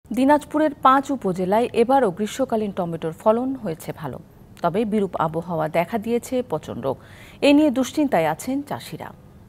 দিনাজপুরের ৫ উপজেলায় এবারও গ্রীষ্মকালীন টমেটোর ফলন হয়েছে ভালো, তবে বিরূপ আবহাওয়া দেখা দিয়েছে পচন রোগ। এ নিয়ে দুশ্চিন্তায় আছেন চাষিরা।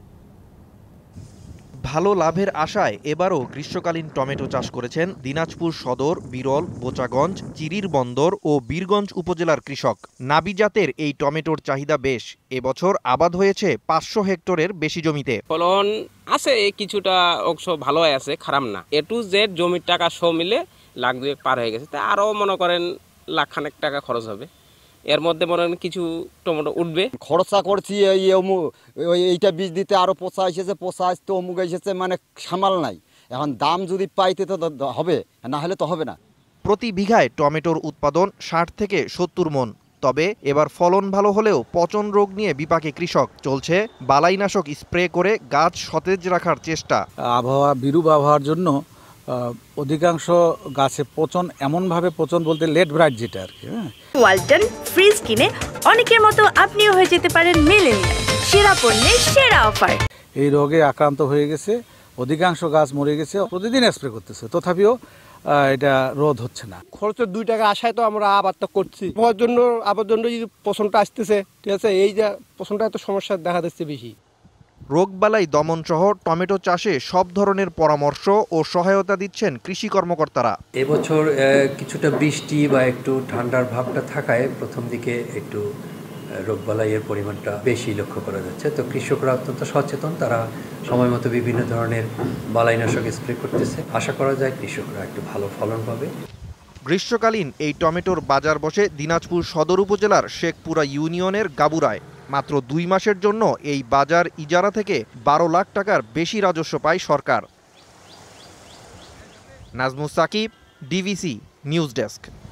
ভালো লাভের আশায় এবারও গ্রীষ্মকালীন টমেটো চাষ করেছেন দিনাজপুর সদর, বিরল, বোচাগঞ্জ, চিরির বন্দর ও বীরগঞ্জ উপজেলার কৃষক। নাবি জাতের এই টমেটোর চাহিদা বেশ। এবছর আবাদ হয়েছে ৫০০ হেক্টরের বেশি জমিতে। ফলন আছে, কিছুটা অংশ ভালো আছে, খারাপ না। এ টু জেড জমির টাকা সব মিলে লাখ দুয়েক পার হয়ে গেছে। তা আরও মনে করেন লাখখানেক টাকা খরচ হবে। এর মধ্যে মনে করেন কিছু টমেটো উঠবে। খরচা করছি এইটা বীজ দিতে আরো পোষা এসেছে, পোষা আসতে অমুক এসেছে, মানে সামাল নাই। এখন দাম যদি পাইতে তো হবে, না হলে তো হবে না। প্রতি বিঘায় টমেটোর উৎপাদন ৬০ থেকে ৭০ মণ। তবে এবার ফলন ভালো হলেও পচন রোগ নিয়ে বিপাকে কৃষক। চলছে বালাইনাশক স্প্রে করে গাছ সতেজ রাখার চেষ্টা। বিরূপ আবহাওয়ার জন্য অধিকাংশ গাছে পচন, এমনভাবে পচন বলতে লেট ব্রাইট যেটা আর কি। ওয়ালটন ফ্রিজ কিনে অনেকের মতো আপনিও হয়ে যেতে পারেন মিলেনিয়াল সেরা পণ্যের সেরা অফার। এই রোগে আক্রান্ত হয়ে গেছে, অধিকাংশ গাছ মরে গেছে। প্রতিদিন স্প্রে করতেছে, তথাপিও এটা রোধ হচ্ছে না। খরচের 2 টাকা আশায় তো আমরা আবাদটা করছি। আবার জন্য যদি পচনটা আসতেছে, ঠিক আছে, এই যে পচনটা এত সমস্যা দেখা দিচ্ছে বেশি। রোগবালাই দমন সহ টমেটো চাষে সব ধরনের পরামর্শ ও সহায়তা দিচ্ছেন কৃষি কর্মকর্তারা। এবছর কিছুটা বৃষ্টি বা একটু ঠান্ডার ভাবটা থাকায় প্রথম দিকে একটু রোগবালাইয়ের পরিমাণটা বেশি লক্ষ্য করা যাচ্ছে। তো কৃষকরা অত্যন্ত সচেতন, তারা সময় মতো বিভিন্ন ধরনের বালাইনাশক স্প্রে করতেছে। আশা করা যায় কৃষকরা একটু ভালো ফলন পাবে। গ্রীষ্মকালীন এই টমেটোর বাজার বসে দিনাজপুর সদর উপজেলার শেখপুরা ইউনিয়নের গাবুরায়। মাত্র 2 মাসের জন্য এই বাজার ইজারা থেকে 12 লাখ টাকার বেশি রাজস্ব পায় সরকার। Najmus Sakib, DVC news desk.